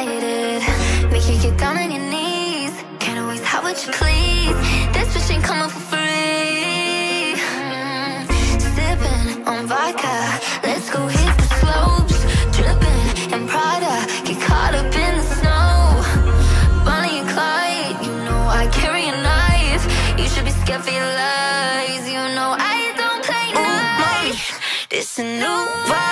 excited. Make you get down on your knees. Can't always have what you please. This bitch ain't coming for free. Sipping on vodka, let's go hit the slopes. Dripping in Prada, get caught up in the snow. Bonnie and Clyde, you know I carry a knife. You should be scared for your lies. You know I don't play nice. This a new vibe.